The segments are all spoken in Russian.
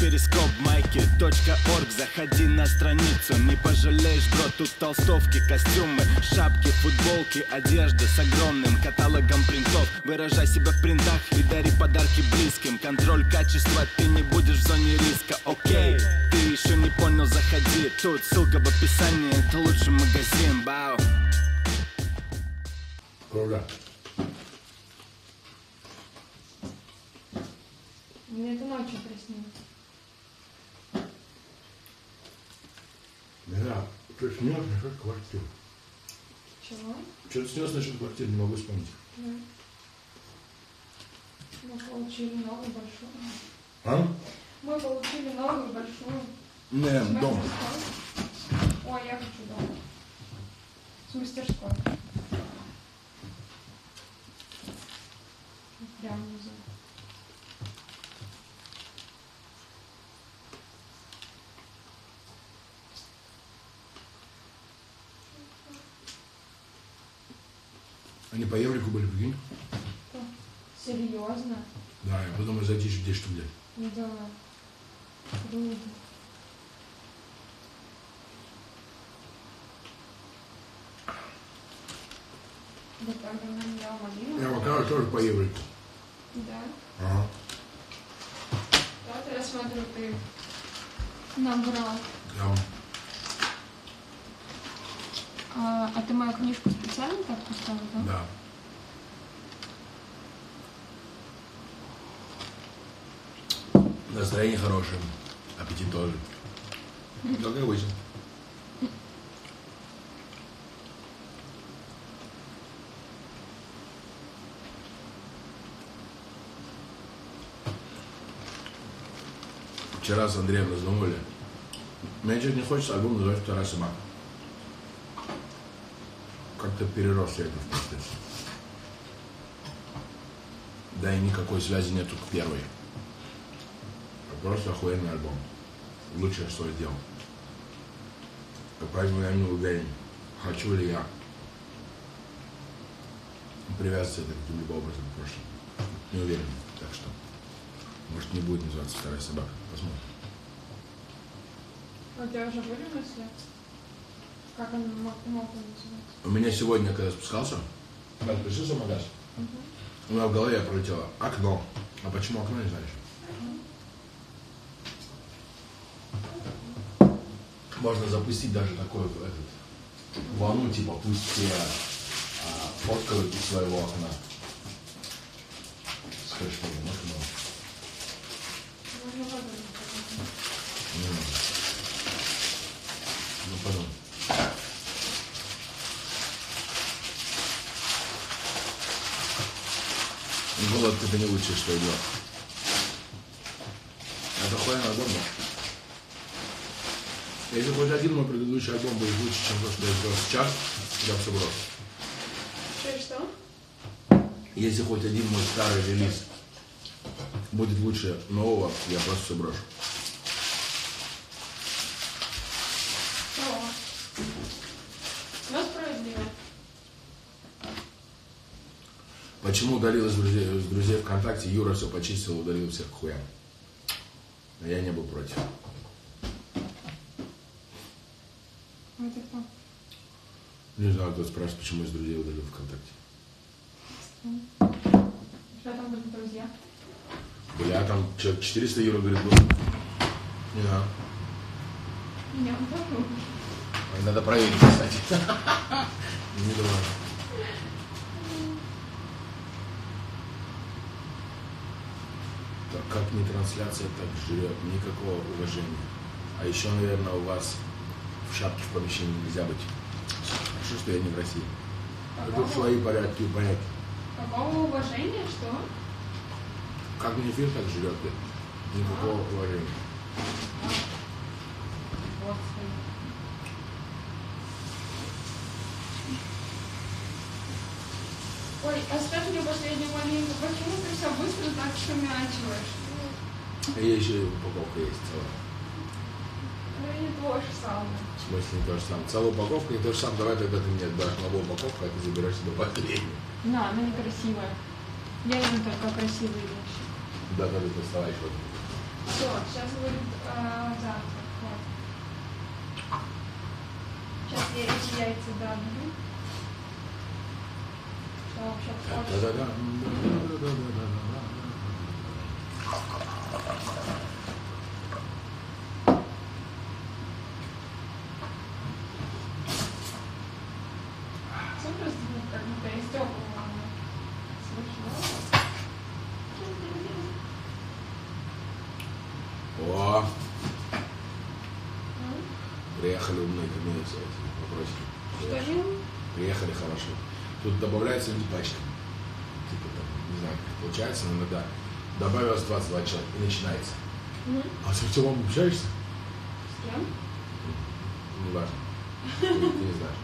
перископ майки.орг. Заходи на страницу, не пожалеешь, бро. Тут толстовки, костюмы, шапки, футболки, одежда с огромным каталогом принтов. Выражай себя в принтах и дари подарки близким. Контроль качества, ты не будешь в зоне риска. Окей, ты еще не понял, заходи. Тут ссылка в описании, это лучший магазин. Бау. Правда. Мне это ночью приснилось. Да, что снес насчет квартиры. Чего? Что-то снес насчет квартиры, не могу вспомнить. Да. Мы получили новую большую. А? Мы получили новую большую. Не, дом. Ой, я хочу дом. С мастерской. Прям внизу. Они по еврику были, прикинь? Серьезно? Да, я подумал, зайти 10 штук взять. Да. Круто. Да как она меня умолила? Я макарон тоже по еврику. Да. Ага. Вот я смотрю, ты набрал. Да. А ты мою книжку специально так поставил, да? Да. Настроение хорошее, аппетит тоже. Как обычно. Вчера с Андреем раздумывали. Мне чуть не хочется альбом называть «Вторая собака». Как-то перерос я это в процессе. Да и никакой связи нету к первой. Просто охуенный альбом. Лучшее, что я сделал. Поэтому я не уверен, хочу ли я привязываться это каким-либо образом к прошлому. Не уверен. Так что, может, не будет называться «Вторая собака». Посмотрим. У тебя уже были мысли? Как он мог называться? У меня сегодня, когда спускался, когда пришел в магаз, у меня в голове пролетело окно. А почему окно, не знаешь? Можно запустить даже такой волну, типа пусть все фоткают из своего окна. С хэштегом окно. Можно подумать. Ну, потом. Голод это не лучшее, что я делал. Это охуенный альбом, да? Если хоть один мой предыдущий альбом будет лучше, чем то, что я сделал сейчас, я бы все бросил. Что? Если хоть один мой старый релиз будет лучше нового, я просто все брошу. Но справедливо. Почему удалил из друзей ВКонтакте? Юра все почистил, удалил всех к хуям. А я не был против. Это кто? Не знаю, кто спрашивает, почему из друзей удалил ВКонтакте. Что там были друзья? Бля, там человек 400 евро, говорит, был. Не знаю. Меня удалил. Надо проверить, кстати. Не думаю. Так как не трансляция, так жрет. Никакого уважения. А еще, наверное, у вас в шапке в помещении нельзя быть. Хорошо, что я не в России. Это свои порядки и порядки. Какого уважения? Что? Как не эфир, так жрет. Никакого уважения. Вот. Ой, оставь мне последнюю маленькую. Почему ты все быстро так шумячиваешь? И еще и упаковка есть целая. Ну не то же самое. В смысле не то же самое. Целая упаковка не то же самое. Давай тогда ты мне отдашь новую упаковку, а ты заберешь себе последнюю. На, она некрасивая. Я люблю только красивые вещи. Да, надо доставать вот. Все, сейчас будет завтрак. Вот. Сейчас я эти яйца добью. Что вообще входит? Супер звук, как будто из теплого. Слышно? О! Приехали умные ко мне вопросики. Что им? Приехали хорошо. Тут добавляется люди пачка. Типа там, не знаю, как получается, но иногда добавилось 22 человека и начинается. А с Артемом общаешься? С кем? Не важно. Ты не знаешь.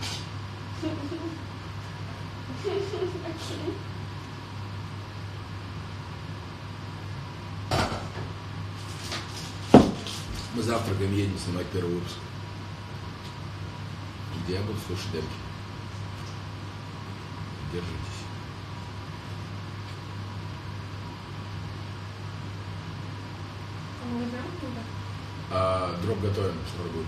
Мы завтракаем, едем снимать первый выпуск. Где я буду слушать демки. Держитесь. А мы возьмем куда? Дроп готовим, скоро будет.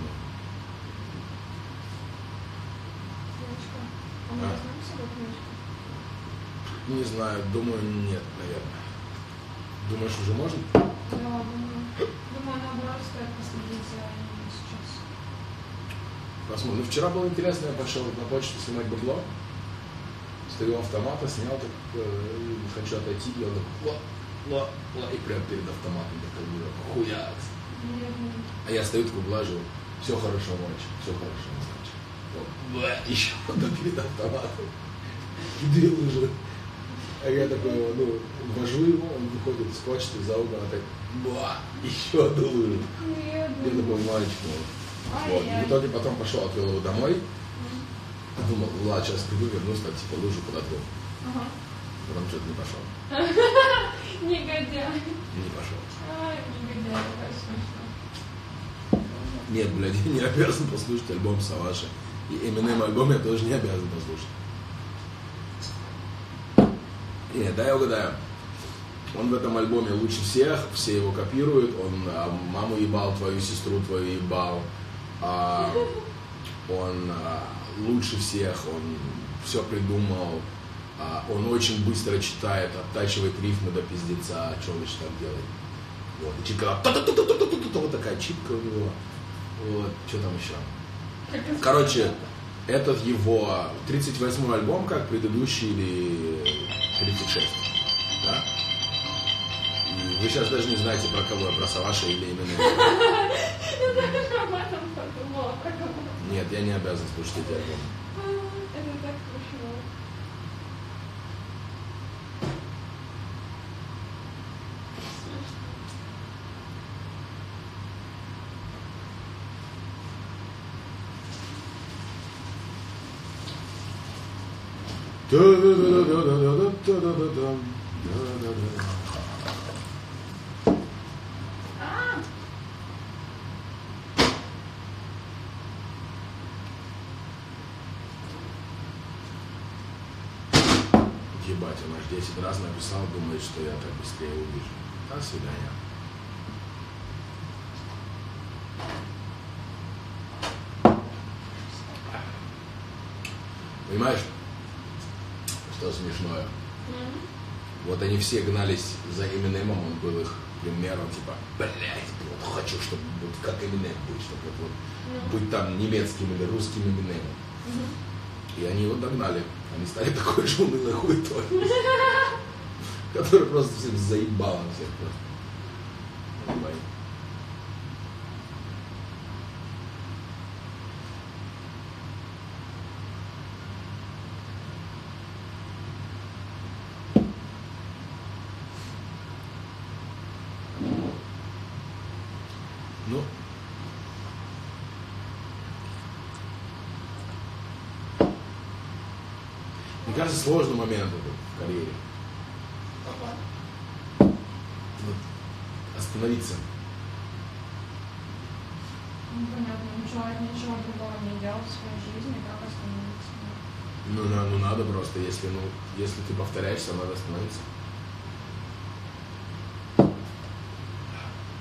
Книжка. А мы возьмем с собой книжку? Не знаю, думаю, нет, наверное. Думаешь, уже можно? Да, думаю. Думаю, наоборот, стоит последить за ними сейчас. Посмотрим. Ну, вчера было интересно, я пошел на почту снимать бабло. Стою у автомата, снял, так, хочу отойти, я такой, и прям перед автоматом такой, хуякс. А я стою такой, глажу, все хорошо, мальчик, все хорошо, мальчик. Еще одно перед автоматом. И две лыжи. А я такой, ввожу его, он выходит из почты за угол, а так, еще одну лыжу. Я такой, мальчик, вот. И в итоге потом пошел, отвел его домой. Думал, ладно, сейчас приду, вернусь, так типа лыжу подотру. Ага. Потом что-то не пошел. Негодяй. Не пошел. Ай, негодяй, это смешно. Нет, блядь, я не обязан послушать альбом Саваши. И Eminem альбом я тоже не обязан послушать. Нет, дай я угадаю. Он в этом альбоме лучше всех, все его копируют, он маму ебал, твою сестру твою ебал, он лучше всех, он все придумал, он очень быстро читает, оттачивает рифмы до пиздеца, что он еще там делает. Вот, и читка, вот такая читка у него, вот, что там еще. Короче, этот его 38-й альбом, как предыдущий, или 36, да? И вы сейчас даже не знаете, про кого я, про Саваша или именно. Я даже об этом подумала, про кого. Нет, я не обязан слушать эти альбомы. Это так смешно. Ебать, он аж 10 раз написал, думает, что я так быстрее увижу. До свидания. Понимаешь, что смешное? Вот они все гнались за Эминемом, он был их примером, типа, блядь, вот хочу, чтобы вот как Эминем быть, чтобы вот быть там немецким или русским Эминемом. И они его догнали. Они стали такой же унылой хуетой, который просто всем заебал всех просто. Понимаете? Ну, мне кажется, сложный момент в карьере. Вот, остановиться. Ну, понятно, ничего другого не делал в своей жизни, как остановиться? Ну надо просто, если ты повторяешься, надо остановиться.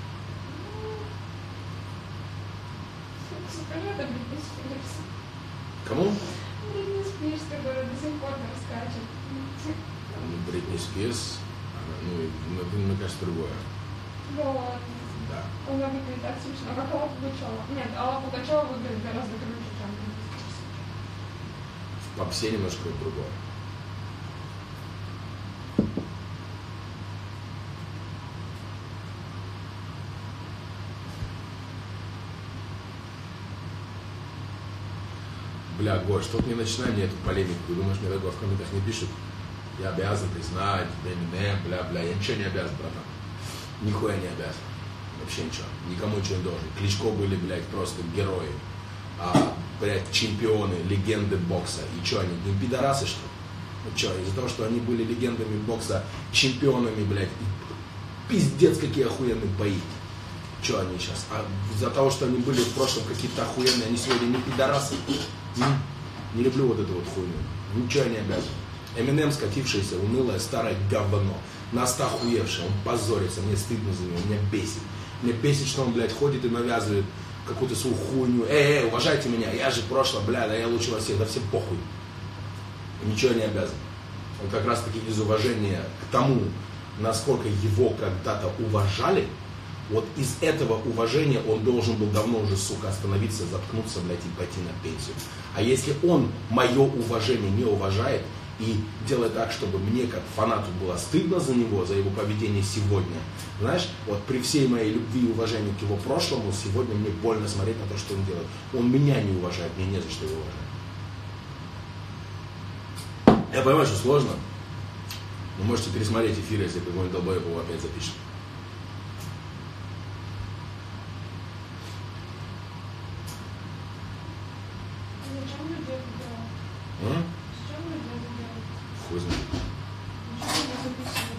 Кис, ну, мне кажется, другое. Да ладно. Да. Она выглядит так смешно, как Алла Пугачева. Нет, Алла Пугачева выглядит гораздо круче, чем В попсе немножко другое. Бля, Гош, тут не начинай мне эту полемику. Ты думаешь, мне такое в комментах не пишут? Я обязан признать, Эминем, бля, я ничего не обязан, братан. Нихуя не обязан. Вообще ничего. Никому ничего не должен. Кличко были, блядь, просто герои. Блядь, чемпионы, легенды бокса. И что, они не пидорасы, что ли? Ну что, из-за того, что они были легендами бокса, чемпионами, блядь, пиздец, какие охуенные бои. Что они сейчас? А из-за того, что они были в прошлом какие-то охуенные, они сегодня не пидорасы? Не люблю вот эту вот хуйню. Ничего я не обязан. Эминем скатившееся, унылое, старое говно. Нас охуевший, он позорится, мне стыдно за него, меня бесит. Меня бесит, что он, блядь, ходит и навязывает какую-то свою хуйню. Уважайте меня, я же прошлое, бля, да я лучше вас всех, да всем похуй. Ничего не обязан. Он как раз таки из уважения к тому, насколько его когда-то уважали, вот из этого уважения он должен был давно уже, сука, остановиться, заткнуться, блядь, и пойти на пенсию. А если он мое уважение не уважает и делает так, чтобы мне, как фанату, было стыдно за него, за его поведение сегодня, знаешь, вот при всей моей любви и уважении к его прошлому, сегодня мне больно смотреть на то, что он делает. Он меня не уважает, мне не за что его уважать. Я понимаю, что сложно. Вы можете пересмотреть эфир, если какой-нибудь долбоеб его опять запишет. Зачем люди это делают? Зачем люди это делают? Хуй знает. Ничего не записывают.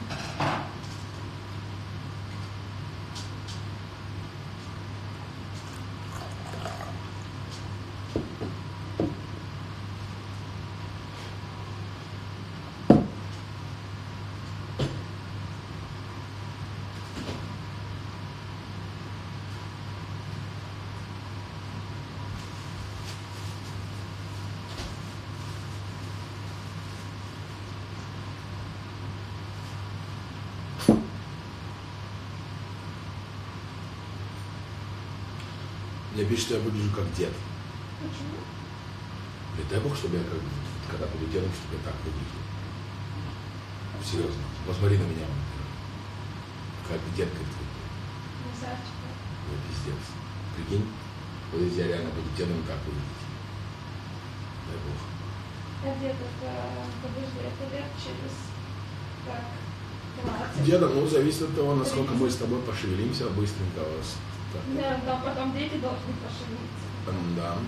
Мне пишут, что я выгляжу как дед. Почему? Не дай бог, чтобы я когда буду дедом, чтобы я так выглядел. Серьезно. Посмотри на меня. Как дед, как ты. Красавчика. Ну, пиздец. Прикинь, вот если я реально буду дедом, как выглядеть. Дай бог. А дед это, подожди, это лет через, так, 20. Дедом, ну, зависит от того, насколько мы с тобой пошевелимся быстренько. Да, да, потом дети должны пошевелиться. Да.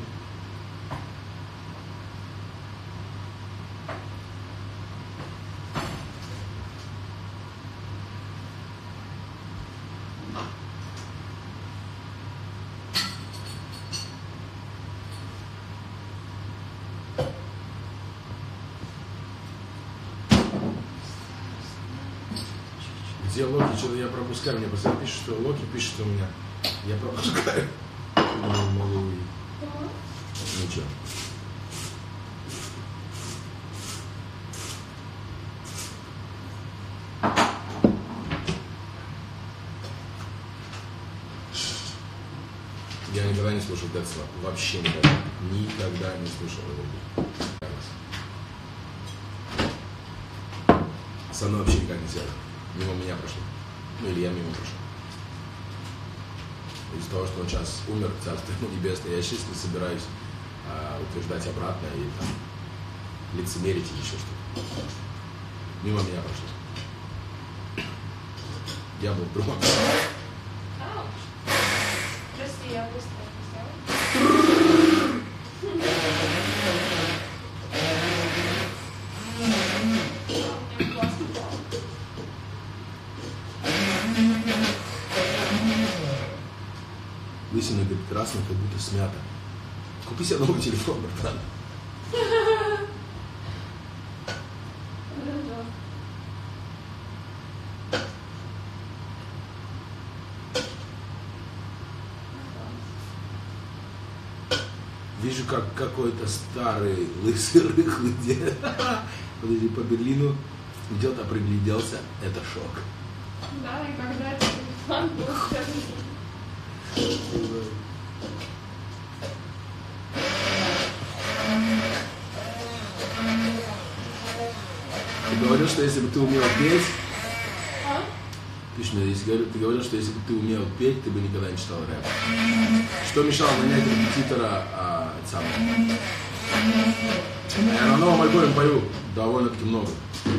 Где Локи? Что-то я пропускаю. Мне постоянно пишут, что Локи пишет у меня. Я пропускаю. Ничего. Я никогда не слушал Децла. Вообще никогда. Никогда не слушал его. Со мной вообще никак не связано. Мимо меня прошло. Ну или я мимо прошел. Из-за того, что он сейчас умер, царство ему небесное, я сейчас не собираюсь утверждать обратно и там лицемерить или еще что-то. Мимо меня прошло. Я был в другом. Ауч. Прости, я быстро написала. У меня глаз упал. Лысина, говорит, красная, как будто смята. Купи себе новый телефон, братан. Вижу, как какой-то старый, лысый, рыхлый дед. Подожди, по Берлину Где-то пригляделся, это шок. Да, и когда это план был Ты говорил, что если бы ты умел петь, А? ты говорил, что если бы ты умел петь, ты бы никогда не читал рэп. Что мешало нанять репетитора Я на новом альбоме пою довольно-таки много.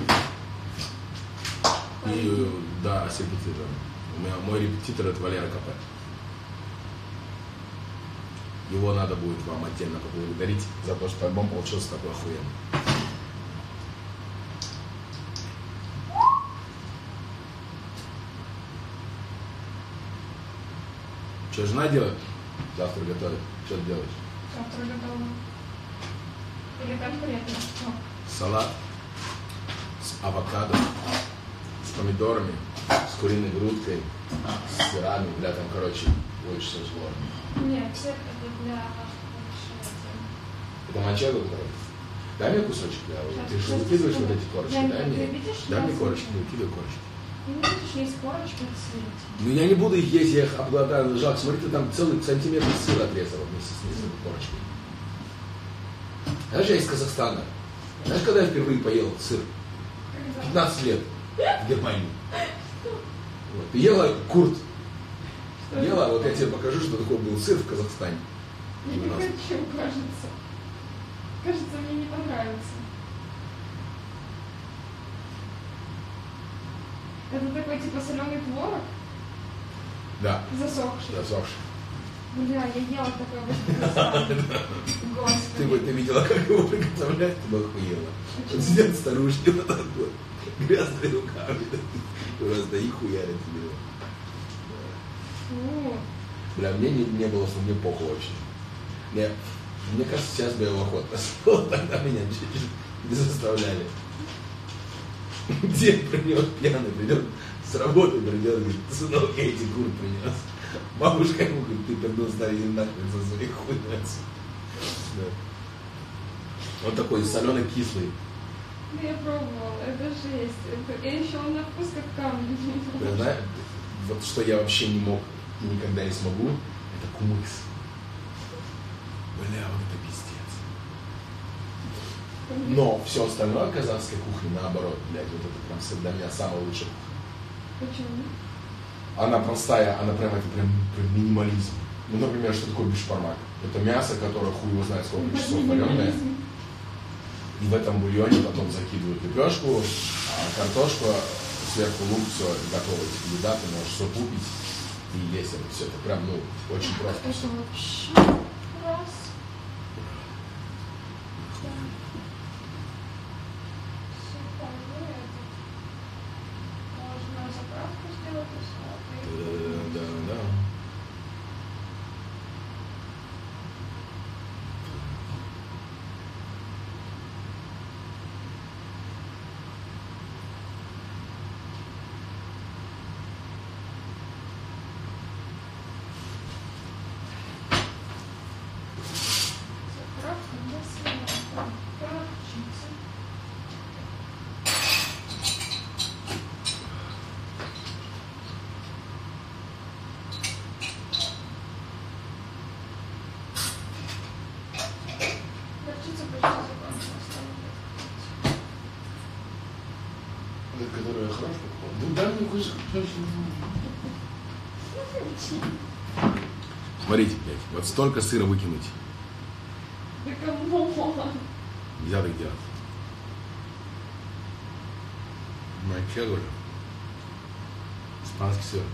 И да, с репетитором. Мой репетитор это Валера Капе. Его надо будет вам отдельно поблагодарить за то, что альбом получился такой охуенный. Что жена делает? Завтра готовит. Что ты делаешь? Завтра готова. Или конкретно что? Салат с авокадо, с помидорами, с куриной грудкой, с сырами, бля, там, короче, больше всего зло. Нет, сыр это для Это манчего, который? Дай мне кусочек, бля. Ты же выкидываешь вот эти корочки, дай мне. Дай мне корочки, не выкидывай корочки. Ты не будешь есть корочки от сыра? Ну я не буду их есть, я их обладаю. Жалко, смотри, ты там целый сантиметр сыра отрезал вместе с ней корочкой. Знаешь, я из Казахстана. Знаешь, когда я впервые поел сыр? 15 лет в Германии. Вот. И ела курт. Ела, вот я тебе покажу, что такое был сыр в Казахстане. Я не хочу, кажется. Кажется, мне не понравится. Это такой типа соленый творог? Да. Засохший. Засохший. Бля, я ела такое в Казахстане. Господи. Ты видела, как его приготовлять? Ты бы охуела. Вот сидят старушки вот так вот, грязными руками. Просто и хуярят тебе. Фу. Бля, мне не было, что мне похуй вообще. Мне кажется, сейчас бы я в охоту пошел, тогда меня чуть-чуть не заставляли. Дед принес пьяный, придет с работы, придет, говорит, сынок, я эти кур принес. Бабушка ему говорит, ты пердун старый нахрен за своих хуй. Да. Он такой соленый-кислый. Ну, я пробовала, это жесть. И еще он на вкус как камень. Знаешь, вот что я вообще не мог и никогда не смогу, это кумыс. Бля, вот это пиздец. Но все остальное казахской кухни, наоборот, блядь, вот это прям для меня самая лучшая кухня. Почему? Она простая, она прям минимализм. Ну, например, что такое бишбармак? Это мясо, которое хуй его знает сколько часов вареное. И в этом бульоне потом закидывают лепешку, картошку, сверху лук, все, готово. Еда, ты можешь суп пить и есть это все. Это прям, ну, очень просто. Это вообще раз. Можно заправку сделать и смотреть. Да. Заправка для сыра. Перчица. Перчица почти закончилась. Которую я хорошо покупал. Ну да, мне кусок. Смотрите, блядь, вот столько сыра выкинуть. Да кому? Нельзя так делать. Манчего же. Испанский сыр.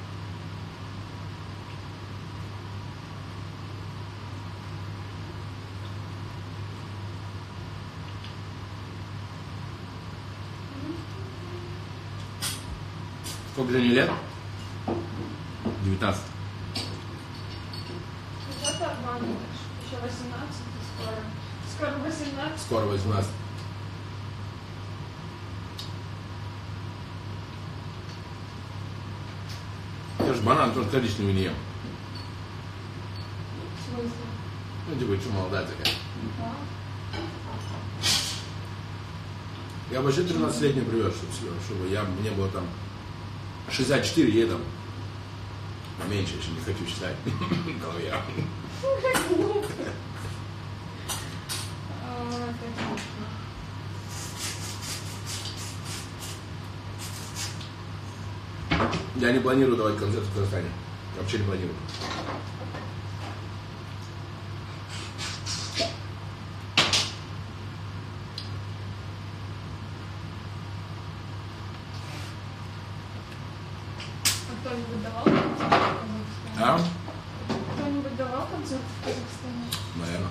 Сколько Жене лет? 19. Это обманываешь. Еще 18 скоро. Скоро 18. Скоро 18. Я же банан тоже коричневый не ем. В смысле? Ну, типа, что молодая такая. Да. Я вообще 13-летним привез, чтобы мне было там 64, ей там поменьше, еще не хочу считать. В голове. Как глупо. Это грустно. Я не планирую давать концерт в Казахстане. Вообще не планирую. Кто-нибудь давал концерт в Казахстане? А? Кто-нибудь давал концерт в Казахстане? Наверное.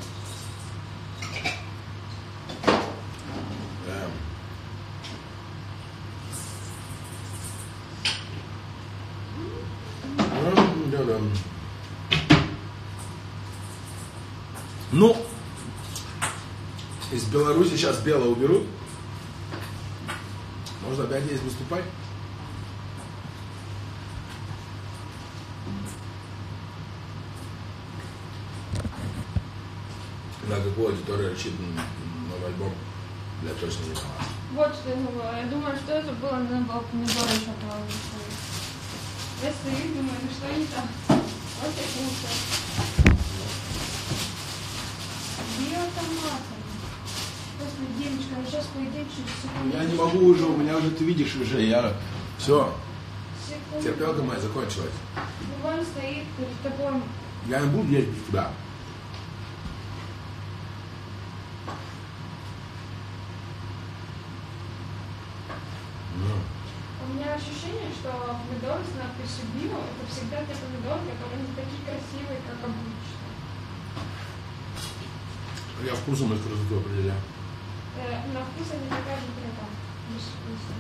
Ну, из Беларуси сейчас Бело уберут. Можно опять здесь выступать. На какую аудиторию рассчитан новый альбом, я точно не знаю. Вот что я думала. Я думаю, что это было, надо было помидоры еще положить. Я стою и думаю, ну что они там? Вот я кушаю. Биотоматом. Господи, девочка, ну сейчас поедим через секунду. Я не могу уже, у меня уже, ты видишь, уже я... Все, Секунду. терпелка моя закончилась. Вон стоит перед тобой. Я не буду есть без тебя. У меня ощущение, что помидоры с надписью «Био» — это всегда те помидоры, которые не такие красивые, как обычно. Я вкусом их красоту определяю. На вкус они такая же трава. Безвкусная.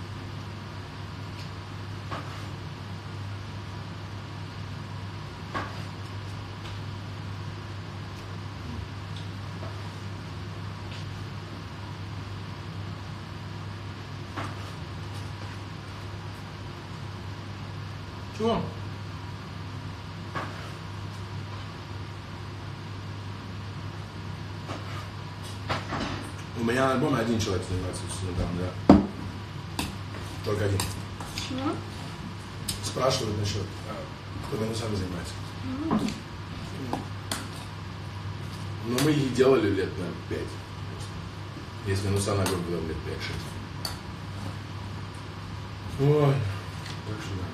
Чего? У меня на альбоме один человек занимается недавно, да. Только один. Ну? Спрашивают насчет, кто минусами занимается. Но мы их делали лет, наверное, 5. Если минуса на группу, было лет 5-6. Ой, так что да.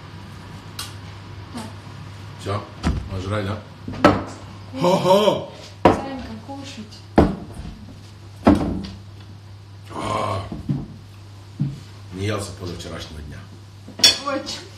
Все, можешь жрать, да? Хо-хо! Санька, кушать. Не ел с позавчерашнего дня. Очень.